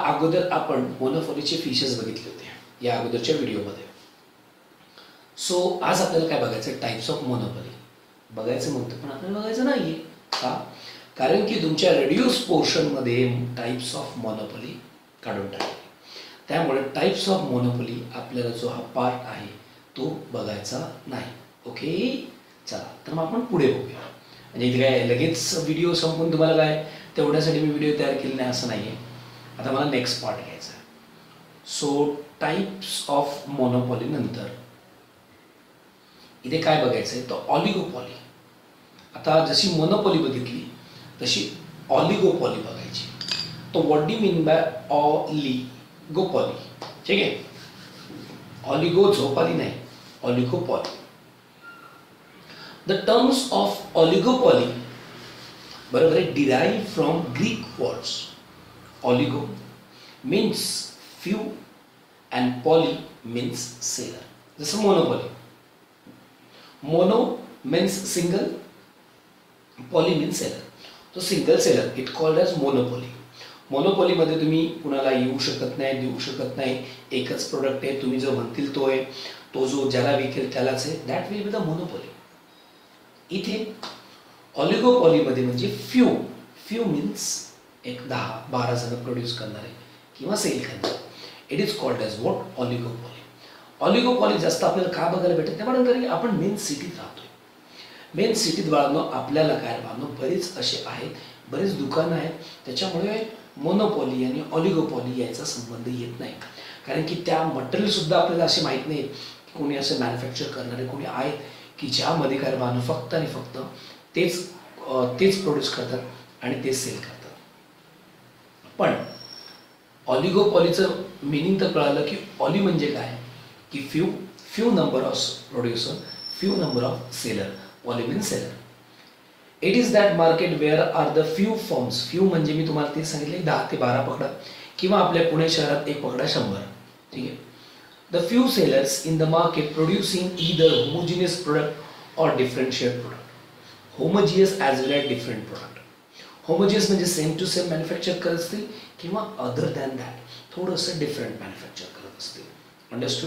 अगोदर आपण मोनोपोलीचे फीचर्स बघितले होते या अगोदरच्या व्हिडिओमध्ये. सो आज आपल्याला काय बघायचं, टाइप्स ऑफ मोनोपोली बघायचं म्हणतो, पण आपल्याला बघायचं नाही आहे का, कारण की तुमच्या रेड्यूस पोर्शनमध्ये टाइप्स ऑफ मोनोपोली काढून टाकले. त्यामुळे टाइप्स ऑफ मोनोपोली आपल्याला जो हा पार्ट आहे तो बघायचा नाही. ओके, चला तर मग आपण पुढे बघूया. म्हणजे इथे काय लगेच व्हिडिओ संपून तुम्हाला काय तेवढ्यासाठी मी व्हिडिओ तयार केले नाही असं नाही आहे. आता मला नेक्स्ट पार्ट घ्यायचा आहे. सो टाइप्स ऑफ मोनोपोली नंतर इथे काय बघायचं आहे, तर ऑलिगोपॉली. आता जशी मोनोपोली बघितली तशी ऑलिगोपॉली बघायची. तो what do mean by oligopoly? ठीक आहे, ऑलिगो झोपाली नाही, oligopoly. The terms of oligopoly बरोबर आहे derive from Greek words. Oligo means few and poly means seller. जसं monopoly, mono means single, poly means seller. तो single seller it called as monopoly. मोनोपोलीमध्ये तुम्ही कुणाला येऊ शकत नाही, देऊ शकत नाही, एकच प्रोडक्ट आहे, तुम्ही जो म्हणतील तो आहे, तो जो ज्याला विकेल त्यालाच आहे, that will be the monopoly. इथे ऑलिगोपॉलीमध्ये म्हणजे फ्यू, फ्यू मीन्स एक 10-12 जण प्रोड्यूस करणारे किंवा सेल करणारे, it is called as what, oligopoly. Oligopoly जास्त आपल्याला का बघायला भेटत नाही, कारण की आपण मेन सिटीत राहतोय. मेन सिटीत बाळांनो आपल्याला काय बाळांनो बरेच असे आहेत, बरेच दुकानं आहेत, त्याच्यामुळे मोनोपॉली आणि ऑलिगोपॉली याचा संबंध येत नाही. कारण की त्या मटेरियलसुद्धा आपल्याला असे माहीत नाही की कोणी असे मॅन्युफॅक्चर करणारे कोणी आहेत की ज्यामध्ये काय बाळांनो फक्त आणि फक्त तेच प्रोड्यूस करतात आणि तेच सेल करतात. पण ऑलिगोपॉलीचं मिनिंग तर कळालं की ऑली म्हणजे काय, की few number of producer, few number of seller, poly means seller. It is that market where are the few firms. Few म्हणजे मी तुम्हाला ते सांगितले 10 ते 12 पकडा, किंवा आपल्या पुणे शहरात एक पकडा 100. ठीक आहे. The few sellers in the market producing either homogeneous product or differentiate product. Homogeneous as well as different product. Homogeneous म्हणजे सेम टू सेम मॅन्युफॅक्चर करत असतील, किंवा अदर दॅन दॅट थोडंसं डिफरंट मॅन्युफॅक्चर करत असतील. Understood?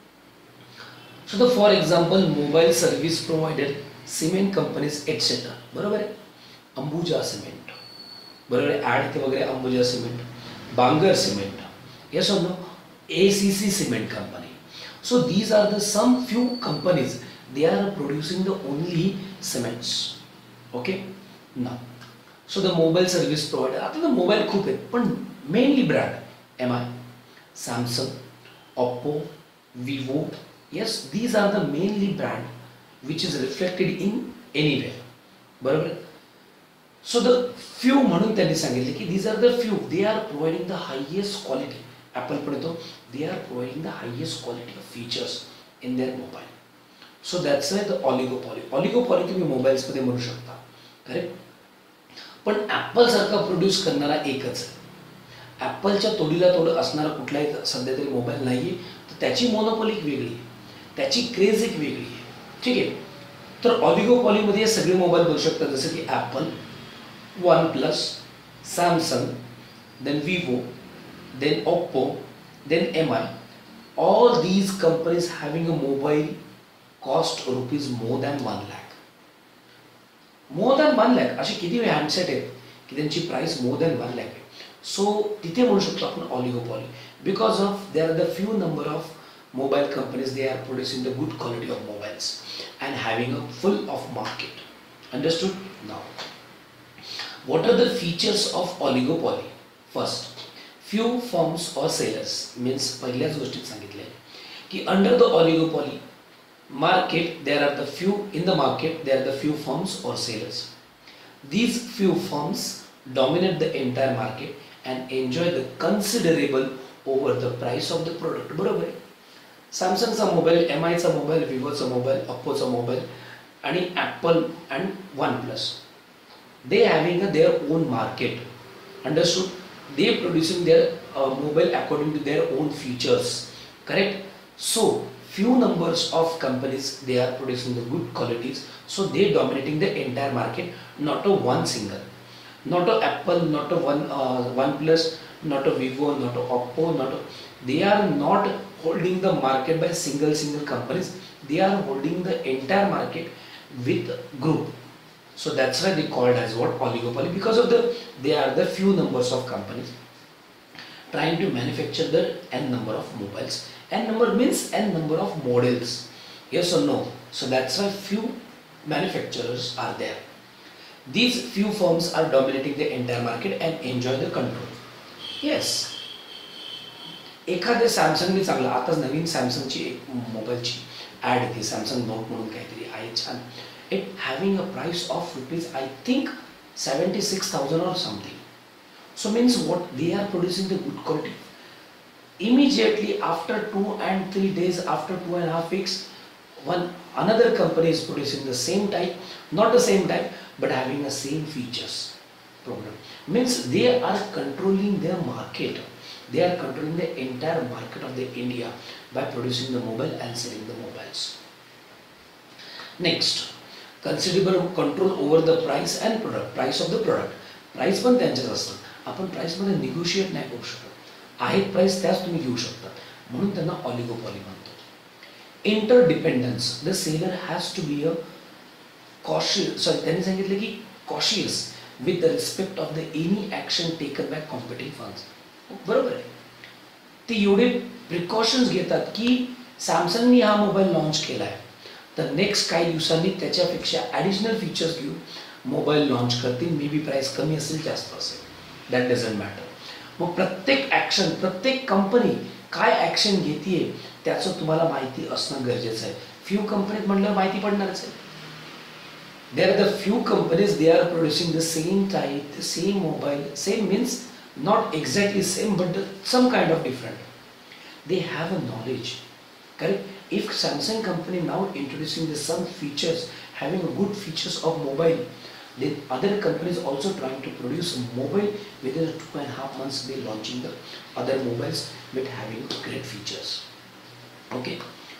So the for example mobile service provider, cement companies etcetera. बरोबर आहे, Ambuja cement, बरोबर आहे, ॲड ते वगैरे Ambuja cement, Bangur cement, yes or no, ACC cement company. So these are the some few companies, they are producing the only cements. Okay ना. So the mobile service provider, आता तर mobile खूप आहेत, पण mainly brand MI, Samsung, Oppo, Vivo. Yes, these are the mainly brand which is reflected in anywhere. बरोबर. So the few म्हणून त्यांनी सांगितले की these are the few, they are providing the highest quality. Apple पण येतो, they are providing the highest quality of features in their mobile. So that's why the oligopoly. Oligopoly तुम्ही mobiles मध्ये म्हणू शकता, करेक्ट. पण ॲपल सारखा produce करणारा एकच आहे. ॲपलच्या तोडीला तोड असणारा कुठलाही सध्या तरी मोबाईल नाही आहे, तर त्याची मोनोपोली वेगळी आहे, त्याची क्रेज एक वेगळी आहे. ठीक आहे. तर ऑलिगोपॉलीमध्ये सगळे मोबाईल बघू शकतात, जसं की Apple, OnePlus, Samsung, then Vivo, then Oppo, then MI. All these companies having a mobile cost rupees more than 1 lakh. More than 1 lakh असे किती हँडसेट आहेत की त्यांची प्राइस मोर दॅन 1 लाख आहे. सो तिथे म्हणू शकतो आपण oligopoly, because of there are the few number of mobile companies, they are producing the good quality of mobiles and having a full of market. Understood? Now what are the features of oligopoly? First, few firms or sellers means पहिल्याच गोष्टीत सांगितले की under the oligopoly market there are the few in the market, there are the few firms or sellers. These few firms dominate the entire market and enjoy the considerable over the price of the product. बरोबर आहे. सॅमसंगचा mobile, MIचा mobile, विवोचा mobile, ओप्पोचा mobile आणि Apple and OnePlus, they having their own market. Understood? They producing their mobile according to their own features. Correct. So few numbers of companies, they are producing the good qualities, so they dominating the entire market, not a one single, not a Apple, not a OnePlus, not a Vivo, not a Oppo, they are not holding the market by single companies. They are holding the entire market with group. So that's why they called as what, oligopoly, because of they are the few numbers of companies trying to manufacture the n number of mobiles. N number means n number of models. Yes or no? So that's why few manufacturers are there. These few firms are dominating the entire market and enjoy the control. Yes. एखाद्या सॅमसंगने चांगला, आताच नवीन सॅमसंगची एक मोबाईलची add येते, Samsung note म्हणून काहीतरी आहे छान. It having a price of rupees I think 76,000 or something. So means what, they are producing the good quality. Immediately after 2 and 3 days, after 2.5 weeks, another company is producing the same type, not the same type, but having the same features. Problem means they are controlling their market. They are controlling the entire market of the India by producing the mobile and selling the mobiles. Next, considerable control over the price and product, price of the product. Price पण त्यांच्याच असतात. आपण price मध्ये negotiate नाही करू शकत. आहेत price त्याच तुम्ही घेऊ शकता, म्हणून त्यांना ऑलिगोपॉली म्हणतो. Interdependence, the seller has to be a cautious, sorry त्यांनी सांगितलं की cautious with the respect of the any action taken by competing firms. बरोबर आहे, ते एवढे प्रिकॉशन्स घेतात की सॅमसंगनी हा मोबाईल लॉन्च केला आहे तर नेक्स्ट काही दिवसांनी त्याच्यापेक्षा ॲडिशनल फीचर्स घेऊन मोबाईल लॉन्च करतील. मे बी प्राइस कमी असेल जास्त असेल, दॅट डझंट मॅटर. मग प्रत्येक ॲक्शन, प्रत्येक कंपनी काय ॲक्शन घेते त्याचं तुम्हाला माहिती असणं गरजेचं आहे. फ्यू कंपनीज म्हटल्यावर माहिती पडणारच आहे. There are the few companies, they are producing the same type, same mobile, same means not exactly same but some kind of different. They have a knowledge, correct? If Samsung company now introducing the some features, having a good features of mobile, then other companies also trying to produce a mobile within 2.5 months they launching the other mobiles with having great features. Okay,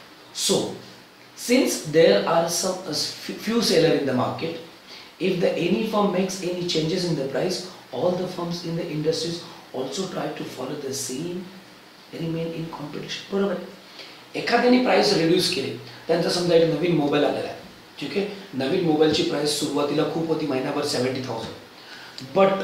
so since there are some few seller in the market, if the any firm makes any changes in the price, all the firms in the industries also try to follow the same, remain in competition. बरोबर आहे. एखाद्याने price reduce केली, त्यांचा समजा एक नवीन mobile आलेला आहे, ठीक आहे, नवीन मोबाईलची प्राइस सुरुवातीला खूप होती, महिनाभर 70,000, बट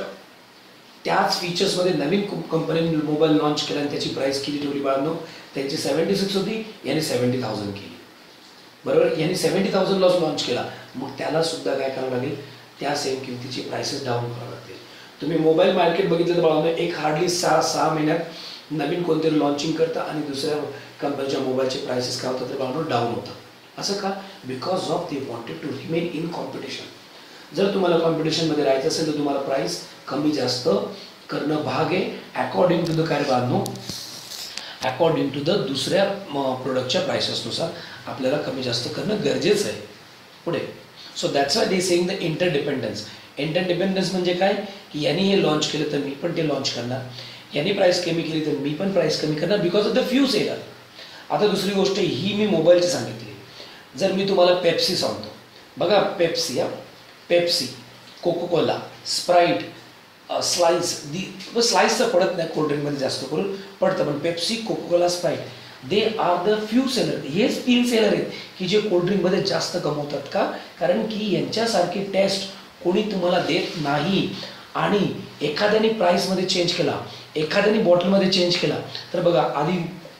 त्याच फीचर्समध्ये नवीन कंपनीने मोबाईल लॉन्च केला आणि त्याची प्राइस किती ठेवली बाळांनो, त्यांची 76 होती, याने 70,000 केली. बरोबर, याने 70,000 लॉन्च केला, मग त्याला सुद्धा काय करावं लागेल, त्या सेम किमतीची प्राइसेस डाऊन करावं लागतील. तुम्ही मोबाईल मार्केट बघितलं तर बाळांनो एक हार्डली 6 महिन्यात नवीन कोणतरी लॉन्चिंग करतं आणि दुसऱ्या कंपनीच्या मोबाईलचे प्राइसेस काय होतात तर बाळांनो डाऊन होतात. असं का? Because of they wanted to remain in competition. जर तुम्हाला कॉम्पिटिशनमध्ये राहायचं असेल तर तुम्हाला प्राइस कमी जास्त करणं भाग आहे, अकॉर्डिंग टू द काय बाळांनो, अकॉर्डिंग टू द दुसऱ्या प्रोडक्टच्या प्राइसेसनुसार आपल्याला कमी जास्त करणं गरजेचं आहे. पुढे, so that's why they saying the interdependence. Interdependence म्हणजे काय की यांनी हे लॉन्च केलं तर मी पण ते लॉन्च करणार, यांनी प्राइस कमी केली तर मी पण प्राइस कमी करणार, because of the few seller. आता दुसरी गोष्ट ही मी मोबाईलची सांगितली. जर मी तुम्हाला पेप्सी सांगतो, बघा Pepsi, Pepsi, Coca Cola, Sprite, Slice, Slice तर पडत नाही कोल्ड्रिंकमध्ये जास्त करून पडतं, पण Pepsi, Coca Cola, Sprite, they are the few seller. हेच 3 सेलर आहेत की जे कोल्ड्रिंकमध्ये जास्त कमवतात. का? कारण की यांच्यासारखी टेस्ट कोणी तुम्हाला देत नाही. आणि एखाद्याने प्राइसमध्ये चेंज केला, एखाद्याने बॉटलमध्ये चेंज केला, तर बघा आधी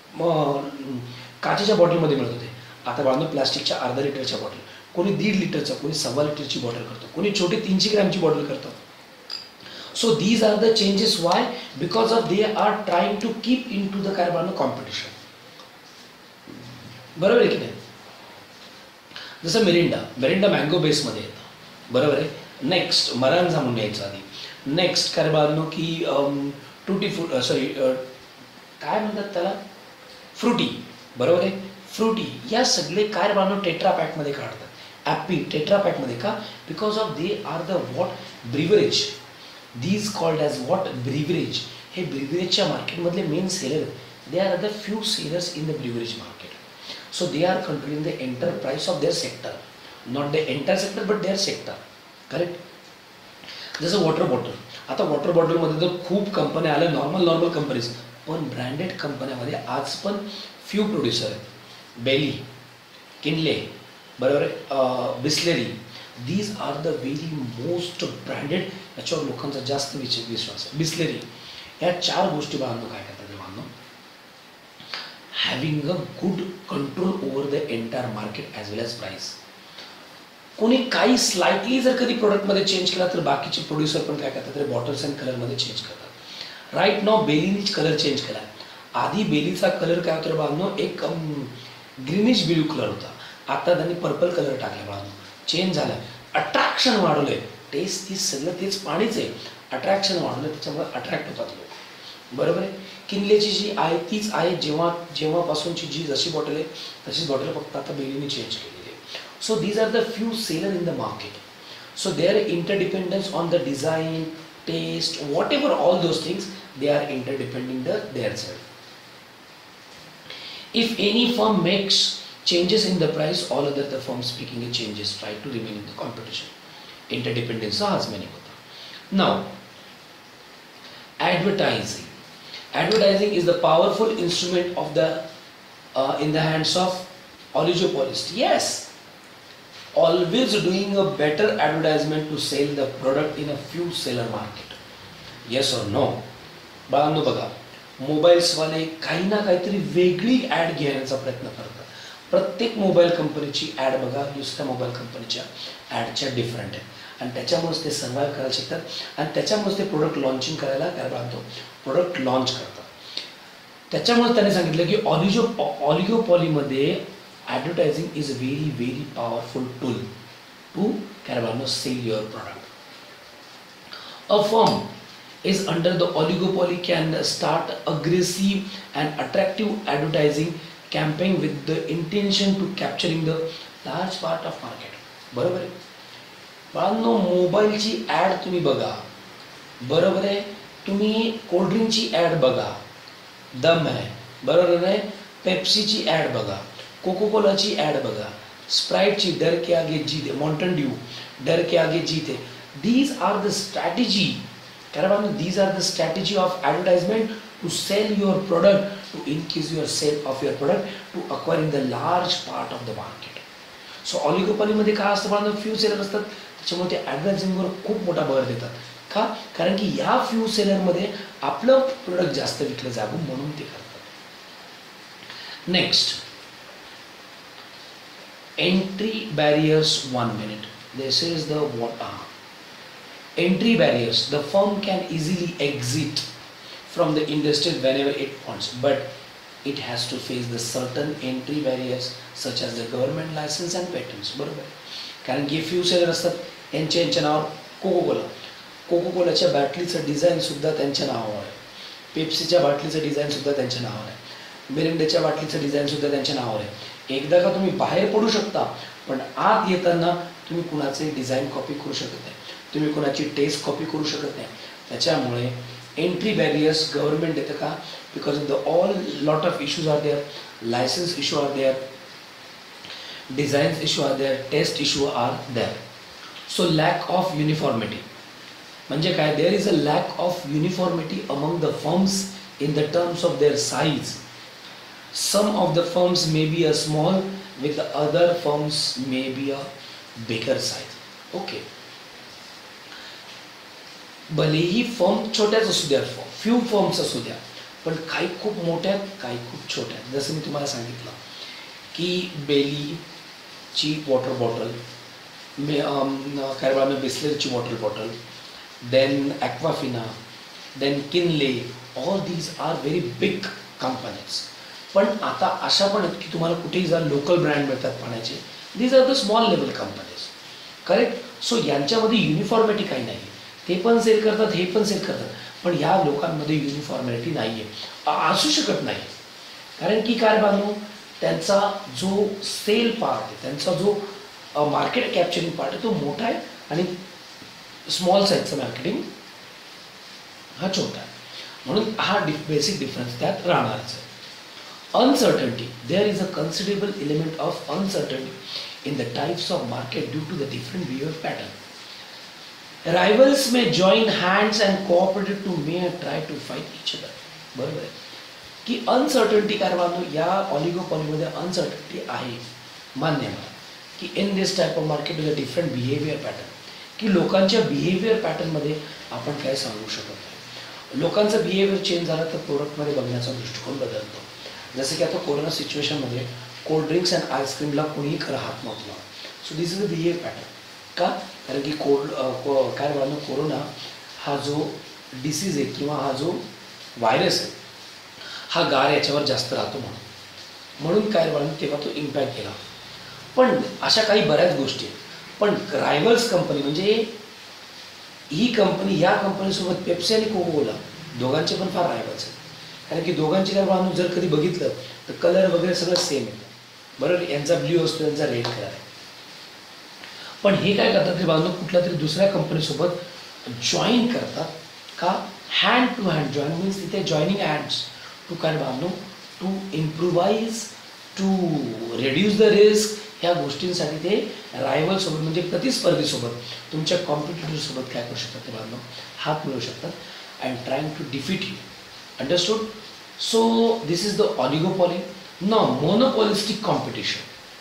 काचेच्या बॉटलमध्ये मिळत होते, आता बाळांनो प्लास्टिकच्या अर्धा लिटरच्या बॉटल, कोणी 1.5 लिटरचा, कोणी 1.25 लिटरची बॉटल करतो, कोणी छोटी 300 ग्रॅमची बॉटल करतो. So these are the changes. Why? Because of they are trying to keep in to the काय बाळांनो कॉम्पिटिशन. बरोबर आहे की नाही? जसं मिरिंडा मँगो बेसमध्ये येतं, बरोबर आहे. नेक्स्ट मरांजा म्हणून यायचं आधी. नेक्स्ट काय बाळांनो की टूटी सॉरी काय म्हणतात त्याला, फ्रुटी, बरोबर आहे. फ्रुटी या सगळे काय बाळांनो टेट्रा पॅकमध्ये काढतात. ॲपी टेट्रा पॅकमध्ये का? Because of they are the what beverage, these called as what beverage. हे ब्रिव्हरेजच्या मार्केटमधले मेन सेलर आहेत. They are the few sellers in the beverage market. So they are controlling the enterprise of their sector, not the entire sector but their sector, correct. जसं water आता water बॉटलमध्ये तर खूप कंपन्या आल्या, नॉर्मल कंपनीज, पण branded कंपन्यामध्ये आज पण फ्यू प्रोड्युसर आहेत. बेली, किनले, बरोबर आहे, Bisleri, these are the very most branded, याच्यावर लोकांचा जास्त विश्वास आहे. बिस्लेरी, या 4 गोष्टी बांधणं काय करतात ते बांधणं, having a good control over the entire market as well as price. कोणी काही स्लाइटली जर कधी प्रोडक्टमध्ये चेंज केला तर बाकीचे प्रोड्युसर पण काय करतात तर बॉटल्स अँड कलरमध्ये चेंज करतात. राईट नाव बेलीनीच कलर चेंज केला. आधी बेलीचा कलर काय होता बाळांनो, एक ग्रीनिश ब्ल्यू कलर होता, आता त्यांनी पर्पल कलर टाकला बाळांनो, चेंज झाला, अट्रॅक्शन वाढवलंय. टेस्ट ती सगळं तेच पाणीच आहे, अट्रॅक्शन वाढवलं, त्याच्यामुळे अट्रॅक्ट होतात लोक, बरोबर आहे. किनलेची जी आहे तीच आहे, जेव्हापासूनची जी जशी बॉटल आहे तशीच बॉटल, फक्त आता बेलीने चेंज केलेली आहे. So these are the few seller in the market. So their interdependence on the design, taste, whatever, all those things, they are interdepending their self. If any firm makes changes in the price, all other the firms making changes try to remain in the competition. Interdependence has many. Now, advertising. Advertising is the powerful instrument of the in the hands of oligopolist. Yes. Always doing a better advertisement to sell the product in a few seller market. Yes or no? बाळांनो बघा, मोबाईल्सवाले काही ना काहीतरी वेगळी add घेण्याचा प्रयत्न करतात. प्रत्येक मोबाईल कंपनीची ॲड बघा दुसऱ्या मोबाईल कंपनीच्या ॲडच्या डिफरंट आहे, आणि त्याच्यामुळेच ते सर्वाईव्ह करायला शिकतात, आणि त्याच्यामुळेच ते प्रोडक्ट लॉन्चिंग करायला काय बांधतो, प्रोडक्ट लॉन्च करतात. त्याच्यामुळे त्यांनी सांगितलं की ऑलिगोपॉलीमध्ये advertising is a very powerful tool to sell your product. A firm is under the oligopoly can start aggressive and attractive advertising campaign with the intention to capturing the large part of market. बरोबर आहे बाळांनो, मोबाईलची add तुम्ही बघा, बरोबर आहे, तुम्ही कोल्ड्रिंकची add बघा, दम आहे, बरोबर आहे, पेप्सीची ॲड बघा, कोको कोलाची ॲड बघा, स्प्राईटची डर के आगे जीते, माउंटेन ड्यू डर के आगे जीते. दीज आर द स्ट्रॅटेजी, कारण these are the strategy of advertisement to sell your product, to increase your sale of your product, to acquire in the large part of the market. So ऑलिगोपॉलीमध्ये काय असतं मला, few seller असतात, त्याच्यामुळे ते ॲडव्हर्टायझिंगवर खूप मोठा भर देतात. का? कारण की या फ्यू सेलरमध्ये आपलं प्रोडक्ट जास्त विकलं जावं म्हणून ते करतात. Next, entry barriers. 1 minute. This is the entry barriers. The firm can easily exit from the industry whenever it wants, but it has to face the certain entry barriers such as the government license and patents. बरोबर, कारण की few seller असतात, यांच्या नावावर cocoa कोलाच्या बाटलीचं design सुद्धा त्यांच्या नावावर आहे, पेप्सीच्या बाटलीचं डिझाईन सुद्धा त्यांच्या नावावर आहे, मिरिंडाच्या बाटलीचं डिझाईन सुद्धा त्यांच्या नावावर आहे. एकदा का तुम्ही बाहेर पडू शकता, पण आत येताना तुम्ही कुणाचे डिझाईन कॉपी करू शकत नाही, तुम्ही कुणाची टेस्ट कॉपी करू शकत नाही. त्याच्यामुळे एंट्री बॅरियर्स गव्हर्नमेंट देतं का, because of the all lot of issues are there, licence issue are there, designs issue are there, test issue are there. So lack of uniformity म्हणजे काय, there is a lack of uniformity among the firms in the terms of their size. Some of the firms may be a small, with the other firms may be a bigger size. Okay. भलेही firm छोट्याच असू द्या, few firms असू द्या, पण काही खूप मोठ्या, काही खूप छोट्या. जसं मी तुम्हाला सांगितलं की बेलीची वॉटर बॉटल, काय बिस्लेरीची water bottle, then Aquafina, then Kinley, all these are very big companies. पण आता अशा पण आहेत की तुम्हाला कुठेही जर लोकल ब्रँड मिळतात पाण्याचे, these are the small level companies, correct. So यांच्यामध्ये युनिफॉर्मिटी काही नाही, ते पण सेल करतात, हे पण सेल करतात, पण या लोकांमध्ये युनिफॉर्मिटी नाही आहे, असू शकत नाही. कारण की काय बांधू, त्यांचा जो सेल पार्ट आहे, त्यांचा जो मार्केट कॅप्चरिंग पार्ट आहे तो मोठा आहे, आणि स्मॉल साईजचं मार्केटिंग हा छोटा आहे, म्हणून हा बेसिक डिफरन्स त्यात राहणारच आहे. Uncertainty. There is a considerable element of uncertainty in the types of market due to the different behavior pattern. Rivals may join hands and cooperated to may try to fight each other. बरोबर आहे की uncertainty कारवानो या ऑलिगोपॉलीमध्ये uncertainty आहे, मान्य आहे की in this type of market with a different behaviour pattern, की लोकांच्या बिहेवियर पॅटर्नमध्ये आपण काय सांगू शकत नाही. लोकांचं बिहेवियर चेंज झालं तर प्रोडक्टमध्ये बघण्याचा दृष्टिकोन बदलतो. जसं की आता कोरोना सिच्युएशनमध्ये कोल्ड्रिंक्स अँड आईस्क्रीमला कोणीही खरं हात नव्हतं. So this is a behaviour pattern. का? कारण की काय म्हणणं, कोरोना हा जो डिसीज आहे किंवा हा जो व्हायरस आहे हा गार याच्यावर जास्त राहतो म्हणून काय म्हणून तेव्हा तो इम्पॅक्ट केला. पण अशा काही बऱ्याच गोष्टी आहेत. पण रायव्हल्स कंपनी म्हणजे ही कंपनी, या कंपनीसोबत पेप्सी आणि कोकोकोला दोघांचे पण फार रायव्हल्स आहेत. कारण की दोघांचे काय म्हणून जर कधी बघितलं तर कलर वगैरे सगळं सेम आहे. बरोबर, यांचा ब्ल्यू असतो, यांचा रेड कलर आहे. पण हे काय करतात ते बांधून कुठल्या तरी दुसऱ्या कंपनीसोबत जॉईन करतात. का? Hand to hand join means तिथे जॉईनिंग हँड्स टू काय बांधू, to improvise, to reduce the risk. ह्या गोष्टींसाठी ते रायव्हलसोबत म्हणजे प्रतिस्पर्धीसोबत, तुमच्या कॉम्पिटिटरसोबत काय करू शकतात ते बांधून हात मिळवू शकतात. And trying to defeat you. Understood? So this is the oligopoly. न मोनोपॉलिस्टिक कॉम्पिटिशन.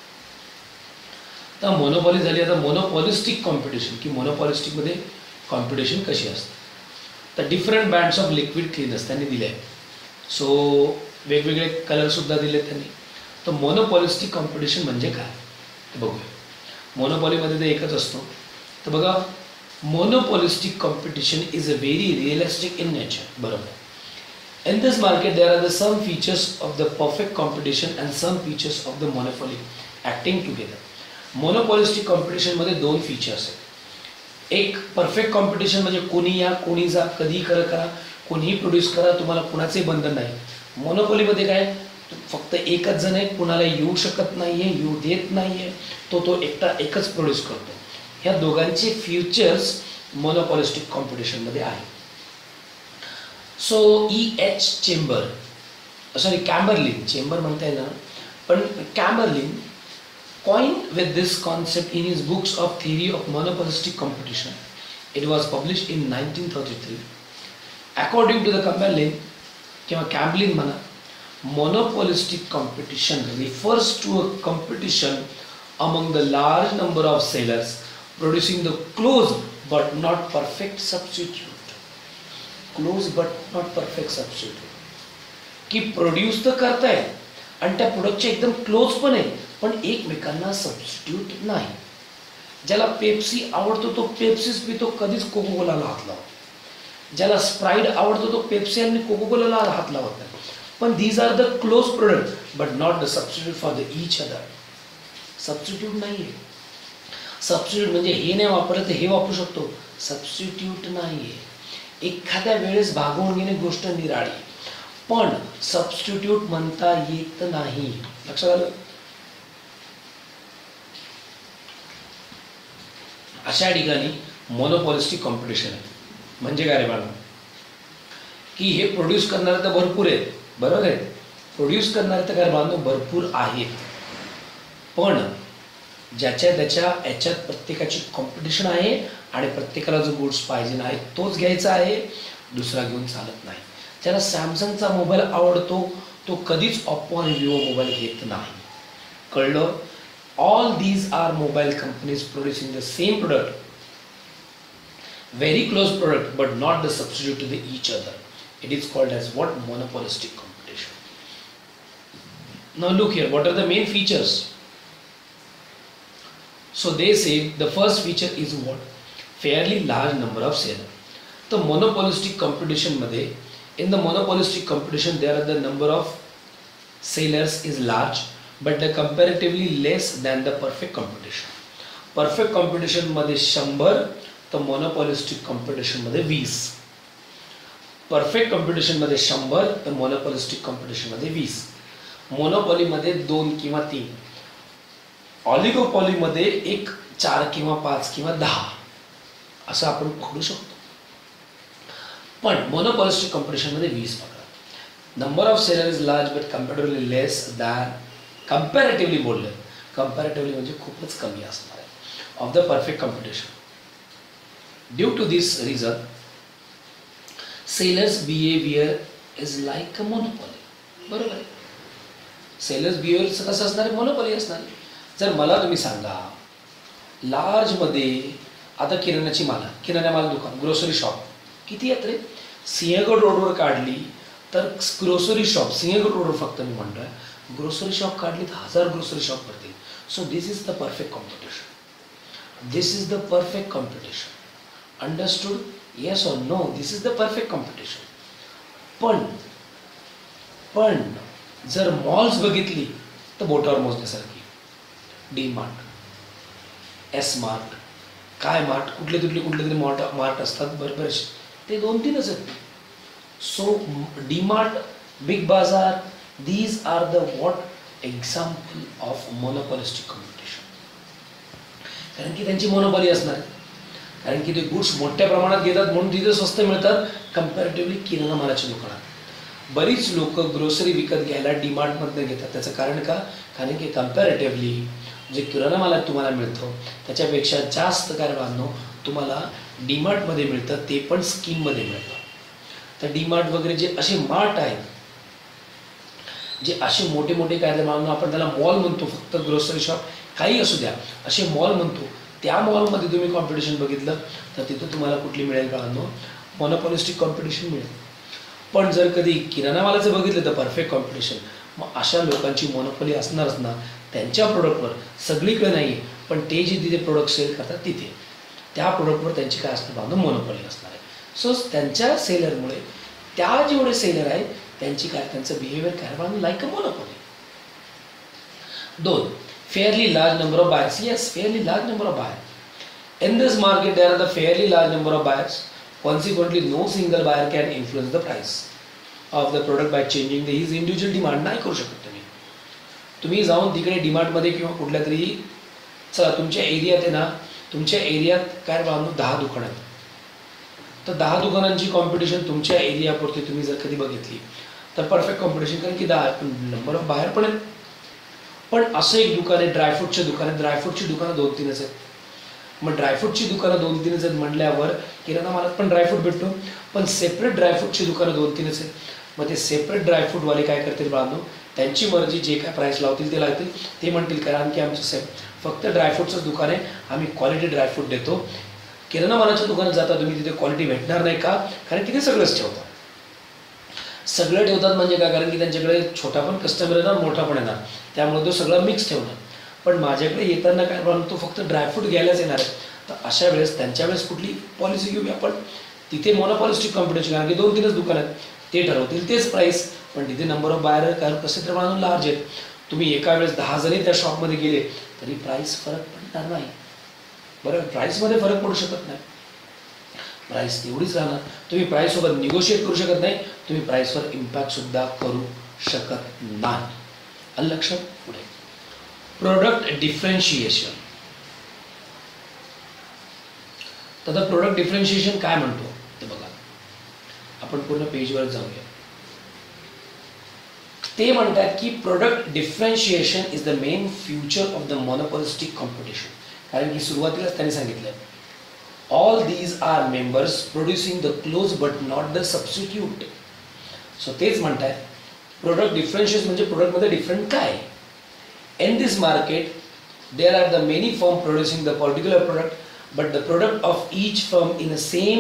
आता मोनोपॉली झाली. आता मोनोपॉलिस्टिक कॉम्पिटिशन, की मोनोपॉलिस्टिकमध्ये कॉम्पिटिशन कशी असते. तर different brands of liquid cleaners त्यांनी दिले आहे. सो वेगवेगळे कलरसुद्धा दिले त्यांनी. तर मोनोपॉलिस्टिक कॉम्पिटिशन म्हणजे काय ते बघूया. मोनोपॉलीमध्ये ते एकच असतो. तर बघा, monopolistic competition is a very realistic in nature. बरोबर. In this market, there are the some features of the perfect competition and some features of the monopoly acting together. Monopolistic competition मध्ये दोन फीचर्स आहेत. एक perfect competition म्हणजे कोणी या कोणी जा, कधी करा, कोणीही प्रोड्यूस करा, तुम्हाला कुणाचंही बंधन नाही. मोनोपॉलीमध्ये काय, फक्त एकच जण आहे, कुणाला येऊ शकत नाही आहे, येऊ देत नाही आहे, तो एकटा एकच प्रोड्यूस करतो. ह्या दोघांचे फीचर्स मोनोपॉलिस्टिक कॉम्पिटिशनमध्ये आहे. So E.H. Chamber, sorry Chamberlin, Chamber म्हणता येईल ना, पण कॅम्बरलिन coined with this concept in his books of theory of monopolistic competition. It was published in 1933. According to the Chamberlain किंवा कॅम्बलिन म्हणा, monopolistic competition refers to a competition among the large number of sellers producing the close but not perfect substitute. Close but not perfect substitute, की produce तर करताय आणि त्या प्रोडक्टचे एकदम close पण आहे, पण एकमेकांना सबस्टिट्यूट नाही. ज्याला पेप्सी आवडतो तो पेप्सीच पितो, कधीच कोकोकोलाला हात लावतो. ज्याला स्प्राईट आवडतो तो पेप्सी आणि कोकोकोलाला हात लावत नाही. पण these are the close product but not the substitute for the each other. Substitute नाही आहे. सबस्टिट्यूट म्हणजे हे नाही वापरलं तर हे वापरू शकतो, सबस्टिट्यूट नाही आहे. एखाद्या वेळेस भागवून घेणे गोष्ट निराळी, पण सबस्टिट्यूट म्हणता येत नाही. लक्षात आलं? अशा ठिकाणी मोनोपॉलिस्टिक कॉम्पिटिशन आहे. म्हणजे काय रे बाळा, की हे प्रोड्यूस करणारे तर भरपूर आहेत. बरोबर आहे, प्रोड्यूस करणारे तर काय बांधव भरपूर आहेत, पण ज्याच्या त्याच्या याच्यात प्रत्येकाची कॉम्पिटिशन आहे आणि प्रत्येकाला जो गुड्स पाहिजे नाही तोच घ्यायचा आहे, दुसरा घेऊन चालत नाही. ज्याला सॅमसंगचा मोबाईल आवडतो तो कधीच ऑप्पो आणि विवो मोबाईल घेत नाही. कळलं? All these are mobile companies producing the same product, very close product but not the substitute to the each other. It is called as what? Monopolistic competition. Now look here, what are the main features? So they say the first feature is what? Fairly large number of sellers. The monopolistic competition मध्ये, in the monopolistic competition there are the number of sellers is large but the comparatively less than the perfect competition. Perfect competition मध्ये 100, तर monopolistic competition मध्ये 20. Perfect competition मध्ये 100, तर monopolistic competition मध्ये 20. Monopoly मध्ये 2 किंवा 3, ऑलिगोपॉलीमध्ये 1, 4 किंवा 5 किंवा 10 असं आपण पकडू शकतो. पण मोनोपॉलिस्टिक कॉम्पिटिशनमध्ये 20 पकडा. Number of seller is large but comparatively less than, comparatively बोलले, कम्पॅरेटिव्हली म्हणजे खूपच कमी असणार आहे, of the perfect competition. Due to this reason sellers behaviour is like a monopoly. बरोबर आहे. सेलर्स बिहेवियर कसं असणार आहे? मोनोपॉली असणार आहे. जर मला तुम्ही सांगा लार्जमध्ये आता किराण्याची किराणा माल दुकान ग्रोसरी शॉप किती आहेत रे? सिंहगड रोडवर काढली तर ग्रोसरी शॉप सिंहगड रोडवर फक्त मी म्हणतोय ग्रोसरी शॉप काढली तर 1000 ग्रोसरी शॉप पडतील. So this is the perfect competition. This is the perfect competition. Understood? Yes or no? This is the perfect competition. पण जर मॉल्स बघितली तर बोटावर मोजण्यासारखी. डी मार्ट, एस मार्ट, काय मार्ट, कुठले तरी मार्ट असतात बरोबर, ते 2-3च आहेत. So D Mart, Big Bazaar, these are the what example of monopolistic competition. कारण की त्यांची मोनोपॉली असणार, कारण की ते गुड्स मोठ्या प्रमाणात घेतात म्हणून तिथे स्वस्त मिळतात कम्पॅरेटिव्हली किराणा मालाच्या दुकानात. बरीच लोक ग्रोसरी विकत घ्यायला डीमार्टमधनं घेतात. त्याचं कारण का? कारण की कम्पॅरेटिव्हली जे किराणा मालात तुम्हाला मिळतं त्याच्यापेक्षा जास्त कारभारनं तुम्हाला डीमार्टमध्ये मिळतं, ते पण स्कीममध्ये मिळतं. तर डीमार्ट वगैरे जे असे मार्ट आहेत, जे असे मोठे मोठे कायदे मानून आपण त्याला मॉल म्हणतो, फक्त ग्रोसरी शॉप काही असू द्या असे मॉल म्हणतो, त्या मॉलमध्ये तुम्ही कॉम्पिटिशन बघितलं तर तिथं तुम्हाला कुठली मिळेल कळानो? मोनोपॉलिस्टिक कॉम्पिटिशन मिळेल. पण जर कधी किराणा मालाचं बघितलं तर परफेक्ट कॉम्पिटिशन. मग अशा लोकांची मोनोपॉली असणारच ना त्यांच्या प्रोडक्टवर. सगळीकडे नाही पण ते जे तिथे प्रोडक्ट सेल करतात तिथे त्या प्रोडक्टवर त्यांची काय असणार बांधून मोनोपॉली असणार आहे. सो त्यांच्या सेलरमुळे त्या जेवढे सेलर आहेत त्यांची काय त्यांचं बिहेवियर काय बांधून like a monopoly. 2. fairly large number of buyers. Yes, fairly large number of buyers. In this market there are the fairly large number of buyers. Consequently no single buyer can influence the price of the product by changing his individual demand. नाही करू शकत तुम्ही जाऊन तिकडे डीमार्टमध्ये किंवा कुठल्या तरी चला तुमच्या एरियात आहे ना, तुमच्या एरियात काय बांधून 10 दुकानं आहेत तर 10 दुकानांची कॉम्पिटिशन तुमच्या एरियापुरती तुम्ही जर कधी बघितली तर परफेक्ट कॉम्पिटिशन, कारण की 10 नंबर ऑफ बाहेर पण आहेत. पण असं एक दुकान आहे ड्रायफ्रूटचे दुकान आहे, ड्रायफ्रूटची दुकानं 2-3च आहेत. मग ड्रायफ्रूटची दुकानं 2-3च आहेत म्हटल्यावर किराणा मालात पण ड्रायफ्रूट भेटतो, पण सेपरेट ड्रायफ्रूटची दुकानं 2-3च आहेत. मग ते सेपरेट ड्रायफ्रूटवाले काय करतील बांधून त्यांची मर्जी जे काय प्राईस लावतील ते लावतील. ते म्हणतील कारण की आमचं फक्त ड्रायफ्रूटचंच दुकान आहे, आम्ही क्वालिटी ड्रायफ्रूट देतो. किराणा मालाच्या दुकानात जाता तुम्ही तिथे क्वालिटी भेटणार नाही का? कारण की ते सगळंच ठेवतात. सगळं ठेवतात म्हणजे काय? कारण की त्यांच्याकडे छोटा पण कस्टमर येणार मोठा पण येणार, त्यामुळे तो सगळं मिक्स ठेवणार. पण माझ्याकडे येताना काय म्हणून तो फक्त ड्रायफ्रूट घ्यायलाच येणार आहे. तर अशा वेळेस त्यांच्या वेळेस कुठली पॉलिसी घेऊया आपण? तिथे मोनोपॉलिस्टिक कॉम्पिटिशन, कारण की 2-3च दुकान आहेत, ते ठरवतील तेच प्राईस. पण तिथे नंबर ऑफ बायर कारण कसे तर म्हणून लार्ज आहेत. तुम्ही एका वेळेस 10 जणी त्या शॉपमध्ये गेले तरी प्राईस फरक पडणार नाही. बरोबर, प्राईसमध्ये फरक पडू शकत नाही, प्राईस तेवढीच राहणार. तुम्ही प्राईससोबत निगोशिएट करू शकत नाही, तुम्ही प्राईसवर इम्पॅक्टसुद्धा करू शकत नाही. आलं लक्षात? पुढे प्रोडक्ट डिफरन्शिएशन. तर प्रोडक्ट डिफरन्शिएशन काय म्हणतो ते बघा, आपण पूर्ण पेजवर जाऊया. ते म्हणतात की product differentiation is the main future of the monopolistic competition. कारण की सुरुवातीलाच त्यांनी सांगितलं all these are members producing the close but not the substitute. So तेच म्हणतात प्रोडक्ट डिफरन्शिएशन म्हणजे प्रोडक्टमध्ये डिफरंट काय. In this market there are the many firm producing the particular product but the product of each firm in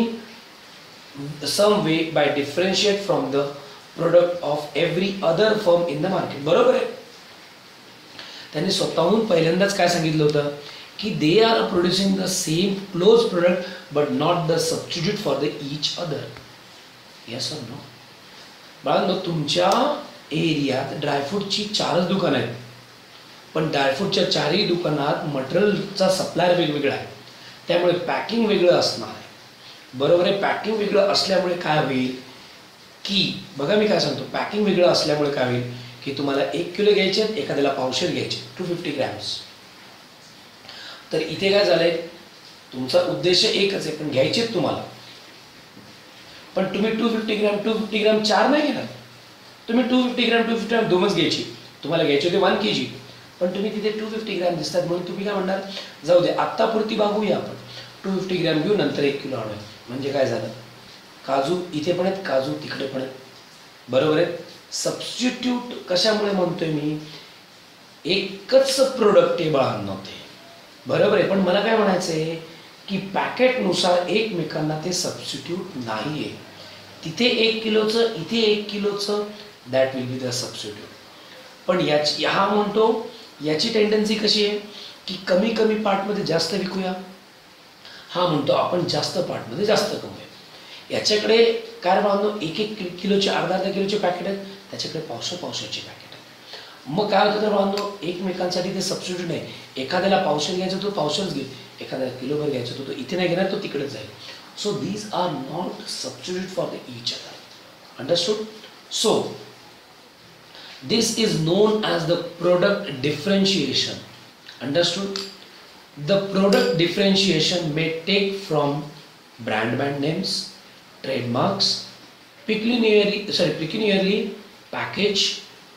a some way by differentiate from the product of every other firm in the market. बरोबर आहे. त्यांनी स्वतःहून पहिल्यांदाच काय सांगितलं होतं की they are producing the same close product but not the substitute for the each other. Yes or no? बाळांनो, तुमच्या एरियात ड्रायफ्रूटची 4च दुकानं आहेत, पण ड्रायफ्रूटच्या 4ही दुकानात मटेरियलचा सप्लायर वेगवेगळा आहे, त्यामुळे पॅकिंग वेगळं असणार आहे. बरोबर आहे. पॅकिंग वेगळं असल्यामुळे काय होईल की बघा मी काय सांगतो, पॅकिंग वेगळं असल्यामुळे काय होईल की तुम्हाला 1 किलो घ्यायचे आहेत, एखाद्याला पावशेर घ्यायचे 250 ग्रॅम्स. तर इथे काय झालंय, तुमचा उद्देश एकच आहे पण घ्यायचे तुम्हाला, पण तुम्ही 250 ग्रॅम 4 नाही घेणार. तुम्ही 250 ग्रॅम 2च घ्यायची. तुम्हाला घ्यायचे होते 1 kg, पण तुम्ही तिथे 250 ग्रॅम दिसतात म्हणून तुम्ही काय म्हणणार जाऊ दे आत्तापुरती भागूया आपण. 250 ग्रॅम घेऊ, नंतर 1 किलो आणूया. म्हणजे काय झालं, काजू इथे पण आहेत, काजू तिकडे पण आहेत, बरोबर आहे. सबस्टिट्यूट कशामुळे म्हणतोय मी, एकच प्रोडक्ट टेबल नव्हते, बरोबर आहे. पण मला काय म्हणायचं आहे की पॅकेटनुसार एकमेकांना ते सबस्टिट्यूट नाही आहे. तिथे 1 किलोचं, इथे 1 किलोचं, that will be the substitute. पण हा म्हणतो याची टेंडन्सी कशी आहे की कमी कमी पार्टमध्ये जास्त विकूया. हा म्हणतो आपण जास्त पार्टमध्ये जास्त कमवूया. याच्याकडे काय म्हणतो 1-1 किलोचे, अर्धा किलोचे पॅकेट आहेत, त्याच्याकडे पावसाची पॅकेट आहेत. मग काय होतं तर म्हणतो एकमेकांसाठी ते सबस्टिट्यूट नाही. एखाद्याला पावशेर घ्यायचं तो पावशेरच घेईल, एखाद्याला किलोभर घ्यायचं तो इथे नाही घेणार, तो तिकडेच जाईल. So these are not substitute for the each other. Understood? So this is known as the product differentiation. Understood? The product differentiation may take from brand names, trademarks, pecuniary, package,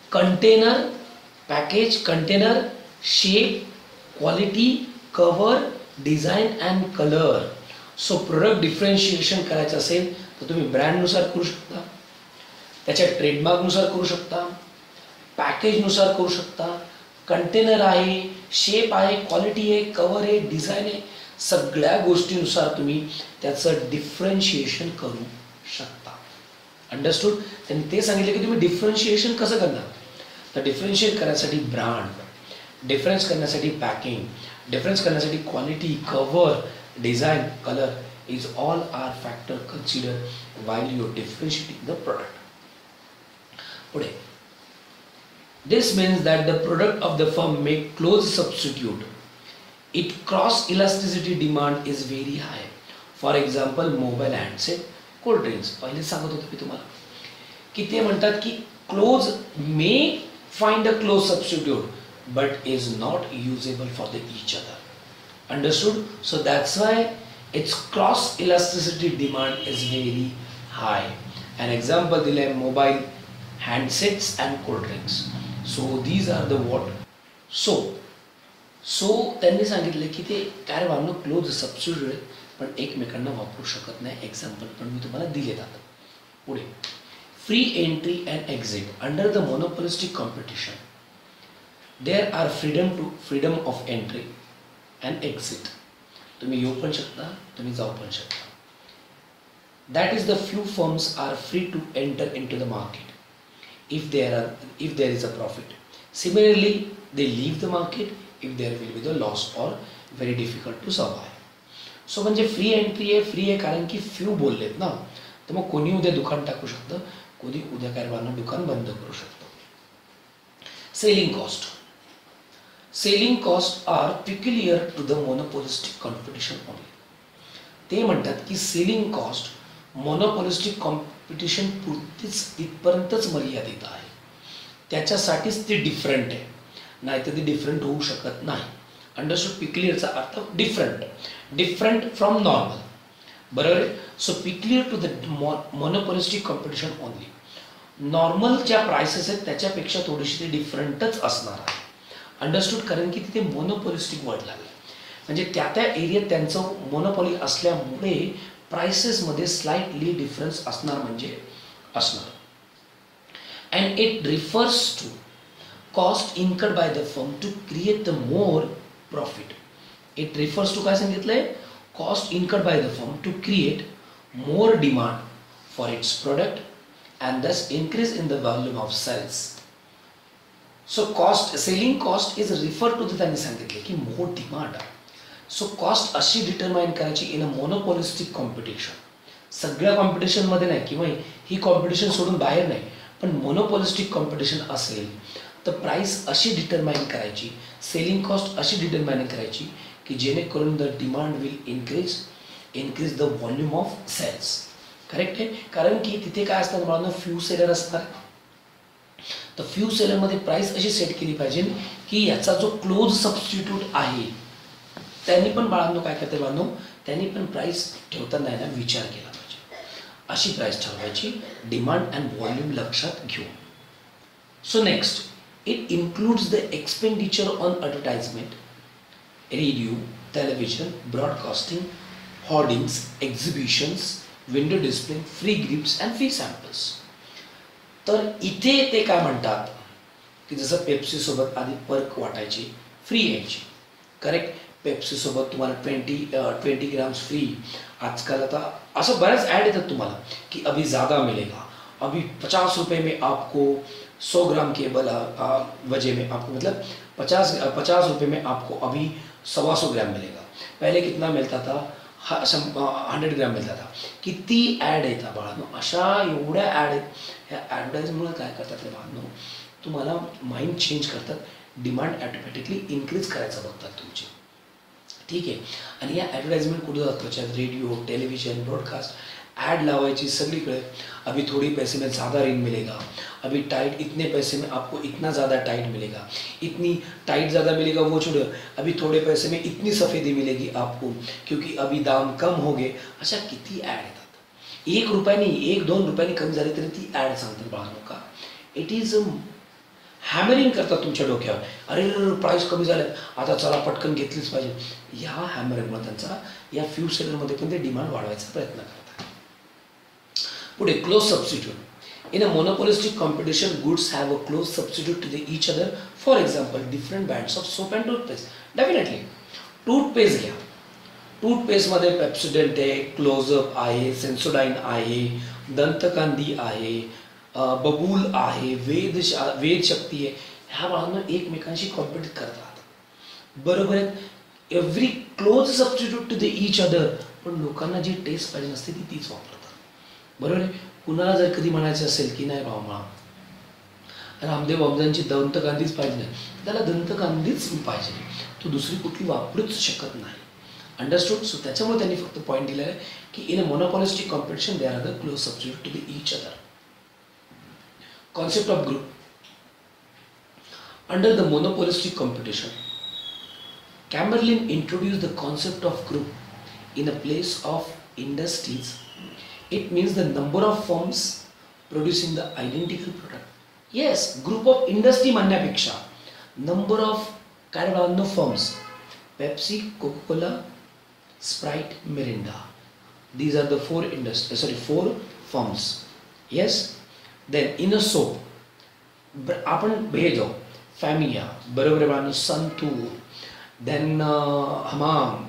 container, shape, quality, cover, design and color. So product differentiation करायचं असेल तर तुम्ही brand नुसार करू शकता, त्याच्या trademark नुसार करू शकता, पॅकेजनुसार करू शकता, कंटेनर आहे, शेप आहे, क्वालिटी आहे, कवर आहे, डिझाईन आहे, सगळ्या गोष्टीनुसार तुम्ही त्याचं डिफरन्शिएशन करू शकता. अंडरस्टूड? त्यांनी ते सांगितलं की तुम्ही डिफरन्शिएशन कसं करणार. तर डिफरन्शिएट करण्यासाठी ब्रँड, डिफरन्स करण्यासाठी पॅकिंग, डिफरन्स करण्यासाठी quality, cover, design, colour is all are factor consider while you differentiating the product. पुढे, this means that the product of the firm may close substitute. It cross elasticity demand is very high. For example, mobile handset, cold drinks. पहिले सांगत होतो मी तुम्हाला की ते म्हणतात की close may find a close substitute but is not usable for the each other. Understood? So that's why its cross elasticity demand is very high. An example दिले mobile handsets and cold drinks. So these are the what. So त्यांनी सांगितलं की ते काय वागणं close substitute आहे पण एकमेकांना वापरू शकत नाही. एक्झाम्पल पण मी तुम्हाला दिले जातात. पुढे, free entry and exit under the monopolistic competition there are freedom of entry and exit. तुम्ही येऊ पण शकता, तुम्ही जाऊ पण शकता. That is the few firms are free to enter in to the market if there is a profit. Similarly, they leave the market if there will be the loss or very difficult to survive. So म्हणजे free entry आहे, free आहे कारण की few बोललेत ना, तर मग कोणी उद्या दुकान टाकू शकतं, कोणी उद्या कारभारानं दुकान बंद करू शकतो. Selling cost are peculiar to the monopolistic competition only. ते म्हणतात की सेलिंग कॉस्ट मोनोपोलिस्टिक कॉम्पिटिशन पुरतीच इथपर्यंतच मर्यादित आहे, त्याच्यासाठीच ती डिफरंट आहे, नाही तर ती डिफरंट होऊ शकत नाही. अंडरस्टूड? पिक्युलियरचा अर्थ डिफरंट फ्रॉम नॉर्मल, बरोबर आहे. So peculiar to the monopolistic competition only. Normal ज्या प्राइसेस आहेत त्याच्यापेक्षा थोडीशी ती डिफरंटच असणार आहे. अंडरस्टूड? कारण की तिथे मोनोपोलिस्टिक वर्ड लागला, म्हणजे त्या एरियात त्यांचं मोनोपॉली असल्यामुळे प्राइसेसमध्ये स्लाइटली डिफरन्स असणार म्हणजे असणार. And it refers to cost incurred by the firm to create the more profit. It refers to काय सांगितलंय, cost incurred by the firm to create more demand for its product and thus increase in the volume of sales. So selling cost is refer to the, त्यांनी सांगितले की more demand. So cost अशी determine करायची in a monopolistic competition. सगळ्या कॉम्पिटिशनमध्ये नाही किंवा ही competition सोडून बाहेर नाही, पण मोनोपोलिस्टिक कॉम्पिटिशन असेल तर प्राइस अशी डिटरमाइन करायची, सेलिंग कॉस्ट अशी डिटरमाइन करायची की जेणेकरून the demand will increase the volume of sales. Correct आहे? कारण की तिथे काय असतं मला फ्यू सेलर असणार, तर फ्यू सेलरमध्ये प्राइस अशी सेट केली पाहिजे की याचा जो क्लोज सबस्टिट्यूट आहे त्यांनी पण बाळांनो काय करते बाळांनो, त्यांनी पण प्राइस ठेवताना याला विचार केला पाहिजे, अशी प्राइस ठरवायची डिमांड अँड व्हॉल्यूम लक्षात घेऊन. So next, it includes the expenditure on advertisement, radio, television, broadcasting, hoardings, exhibitions, window display, free gifts and free samples. तर इथे ते काय म्हणतात की जसं पेप्सी सोबत आधी पर्क वाटायची, फ्री यायची, करेक्ट. पेप्सी सोबत तुम्हाला 20 ग्राम्स फ्री. आजकाल आता असं बऱ्याच ॲड येतात तुम्हाला की अभी ज़्यादा मिलेगा, अभी 50 रुपये में आपको 100 ग्राम के वजह में आपको मतलब 50 रुपये में आपको अभी 125 ग्राम मिलेगा. पहले कितना मिलता था, 100 ग्राम मिळता था. किती ॲड येतात बाळांनो, अशा एवढ्या ॲड आहेत. ह्या ॲडव्हर्टाईजमुळे काय करतात ते बाळांनो, तुम्हाला माइंड चेंज करतात, डिमांड ॲटोमॅटिकली इन्क्रीज करायचं बघतात तुमची, ठीक आहे. आणि या ॲडव्हर्टाइजमेंट कुठं जातं, त्याच्यात रेडिओ, टेलिव्हिजन, ब्रॉडकास्ट, ॲड लावायची सगळीकडे. अभी थोड़ी पैसे में ज़्यादा रिंग मिलेगा, अभी टाइट इतने पैसे में आपको इतना ज़्यादा टाइट मिलेगा, इतनी टाइट ज़्यादा मिलेगा वो छोड़ो, अभी थोड़े पैसे में इतनी सफ़ेदी मिलेगी आपको क्योंकि अभी दाम कम हो गए. अशा किती ॲड येतात. 1 रुपयानी 1-2 रुपयांनी कमी झाली तरी ती ॲड सांगतात बाळांनो. का इट इज हॅमरिंग करतात तुमच्या डोक्यावर. अरे प्राईस कमी झाल्यात, आता चला पटकन घेतलीच पाहिजे. ह्या हॅमरिंगमुळे त्यांचा या फ्यू सेलरमध्ये पण ते डिमांड वाढवायचा प्रयत्न करतात. पुढे close substitute. In a monopolistic competition, goods have a close substitute to each other. For example, different brands of soap and toothpaste. Definitely. Toothpaste घ्या. टूथपेस्टमध्ये पेप्सोडेंट आहे, क्लोजअप आहे, सेन्सोडाईन आहे, दंतकांदी आहे, बबूल आहे, वेद शक्ती आहे. ह्या बाळांना एकमेकांशी कॉम्पिट करतात, बरोबर आहे. Every close substitute to the each other. पण लोकांना जी टेस्ट पाहिजे नसते ती तीच वापरतात, बरोबर आहे. कुणाला जर कधी म्हणायचं असेल की नाही बाबा रामदेव बाबांची दंतकांदीच पाहिजे नाही, त्याला दंतकांदीच पाहिजे, तो दुसरी कुठली वापरूच शकत नाही. अंडरस्टूड. सो त्याच्यामुळे त्यांनी फक्त पॉईंट दिलेला आहे की in a monopolistic competition there are the close substitute to the each other. Concept of group. Under the monopolistic competition, Chamberlain introduced the concept of group in a place of industries. It means the number of firms producing the identical product. Yes, group of industry म्हणण्यापेक्षा number of काय बाळांनो firms. Pepsi, Coca-Cola, Sprite, Mirinda. These are the four firms. Yes. Then in a soap आपण हे जाऊ फॅमिया, बरोबर आहे बाळांनो, santoor, then हमाम,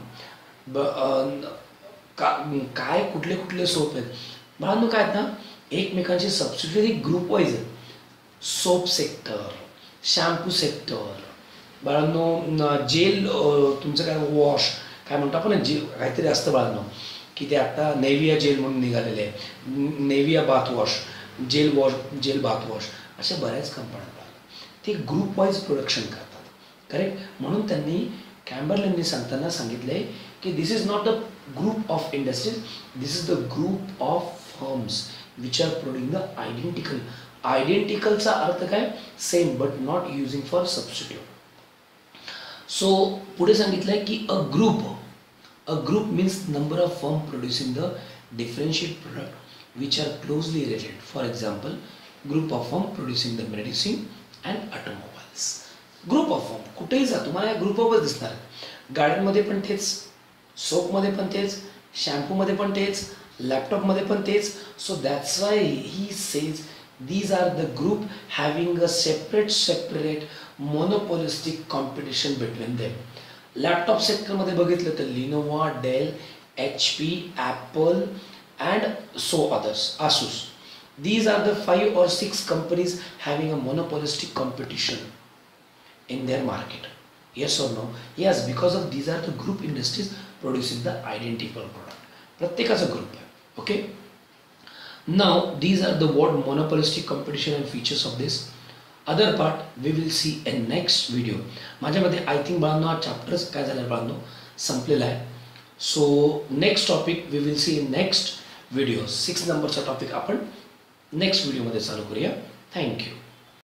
काय कुठले कुठले सोप आहेत बाळांनो, काय आहेत ना एकमेकांचे सबसिडियरी ग्रुप वाईज आहेत. सोप सेक्टर, शॅम्पू सेक्टर बाळांनो, जेल तुमचं काय वॉश काय म्हणतो आपण जे काहीतरी असतं बाळांनो की ते आता नेव्हिया जेल म्हणून निघालेले आहे, Nivea bath wash, gel bath wash, अशा बऱ्याच कंपन्या ते ग्रुप वाईज प्रोडक्शन करतात, करेक्ट. म्हणून त्यांनी कॅम्बरलेननी सांगताना सांगितले की this is not the group of industries, this is the group of firms which are producing the identical. आयडेंटिकलचा अर्थ काय, same but not using for substitute. So पुढे सांगितलंय की a group means number of firm producing the differentiate product which are closely related. For example, group of firm producing the medicine and automobiles. Group of firm कुठेही जा तुम्हाला या group ऑफच दिसणार. गाड्यांमध्ये पण तेच, सोपमध्ये पण तेच, शॅम्पूमध्ये पण तेच, लॅपटॉपमध्ये पण तेच. So that's why he says these are the group having a separate monopolistic competition between them. Laptop सेक्टरमध्ये बघितलं तर Lenovo, Dell, HP, Apple and so others, Asus. These are the 5 or 6 companies having a monopolistic competition in their market. Yes or no? Yes, because of these are the group industries producing the identical product. प्रत्येकाचा group आहे. Okay? Now these are the word monopolistic competition and features of this. Other part we will see in next video. माझ्यामध्ये I think बाळांनो हा chapters काय झालं बाळांनो संपलेला आहे. So next topic we will see in next video. 6 नंबरचा topic आपण नेक्स्ट व्हिडिओमध्ये चालू करूया. थँक्यू.